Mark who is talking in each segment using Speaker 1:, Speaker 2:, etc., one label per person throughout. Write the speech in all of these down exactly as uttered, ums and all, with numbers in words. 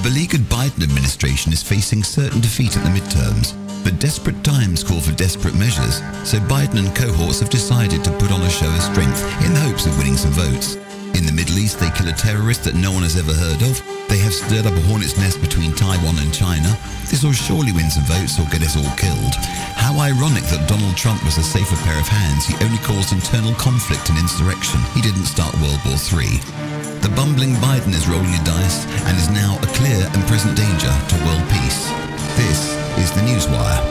Speaker 1: beleaguered Biden administration is facing certain defeat at the midterms, but desperate times call for desperate measures, so Biden and cohorts have decided to put on a show of strength in the hopes of winning some votes. In the Middle East, they kill a terrorist that no one has ever heard of. They have stirred up a hornet's nest between Taiwan and China. This will surely win some votes or get us all killed. How ironic that Donald Trump was a safer pair of hands. He only caused internal conflict and insurrection. He didn't start World War Three. The bumbling Biden is rolling the dice and is now a clear and present danger to world peace. This is the Newswire.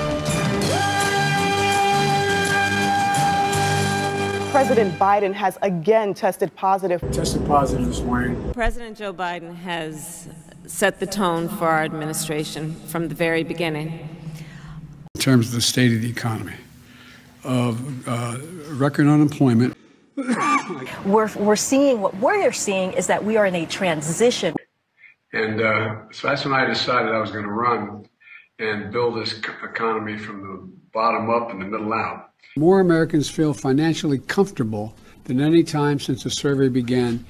Speaker 2: President Biden has again tested positive.
Speaker 3: Tested positive this morning.
Speaker 4: President Joe Biden has set the tone for our administration from the very beginning.
Speaker 3: In terms of the state of the economy, of uh, record unemployment.
Speaker 5: We're, we're seeing, what we're seeing is that we are in a transition.
Speaker 3: And uh, so that's when I decided I was going to run and build this economy from the bottom up and the middle out. More Americans feel financially comfortable than any time since the survey began.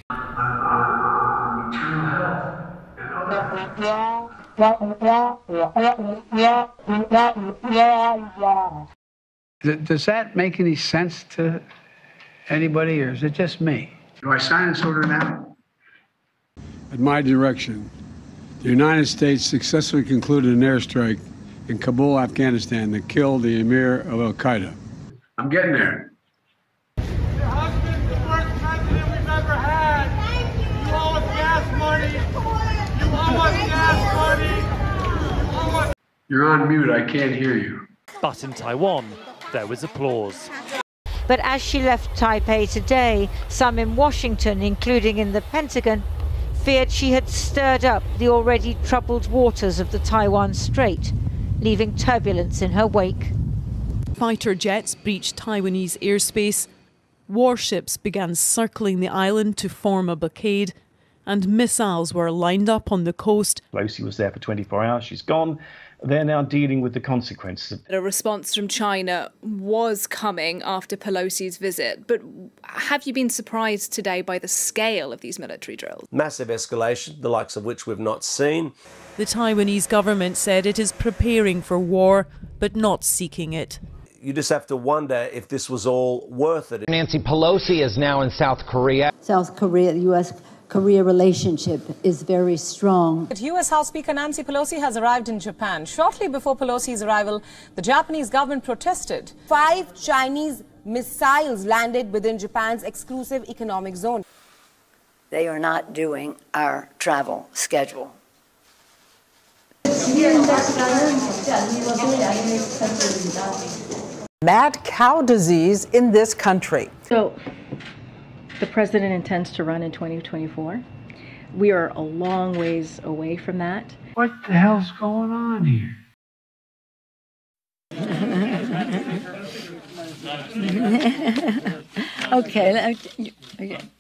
Speaker 3: Does that make any sense to anybody, or is it just me? Do I sign this order now? At my direction, the United States successfully concluded an airstrike in Kabul, Afghanistan, that killed the emir of Al-Qaeda. I'm getting there.
Speaker 6: Your husband's the worst president we've ever had. You owe us gas money. You owe us gas money. You owe us.
Speaker 3: You're on mute. I can't hear you.
Speaker 7: But in Taiwan, there was applause.
Speaker 8: But as she left Taipei today, some in Washington, including in the Pentagon, feared she had stirred up the already troubled waters of the Taiwan Strait, leaving turbulence in her wake.
Speaker 9: Fighter jets breached Taiwanese airspace, warships began circling the island to form a blockade, and missiles were lined up on the coast.
Speaker 10: Pelosi was there for twenty-four hours, she's gone. They're now dealing with the consequences.
Speaker 11: A response from China was coming after Pelosi's visit, but have you been surprised today by the scale of these military drills?
Speaker 12: Massive escalation, the likes of which we've not seen.
Speaker 9: The Taiwanese government said it is preparing for war, but not seeking it.
Speaker 12: You just have to wonder if this was all worth it.
Speaker 13: Nancy Pelosi is now in South Korea.
Speaker 14: South Korea, the U S Korea relationship is very strong.
Speaker 15: U S House Speaker Nancy Pelosi has arrived in Japan. Shortly before Pelosi's arrival, the Japanese government protested.
Speaker 16: Five Chinese missiles landed within Japan's exclusive economic zone.
Speaker 17: They are not doing our travel schedule.
Speaker 18: Mad cow disease in this country.
Speaker 19: So, the president intends to run in twenty twenty-four. We are a long ways away from that.
Speaker 3: What the hell's going on here?
Speaker 14: Okay. Okay.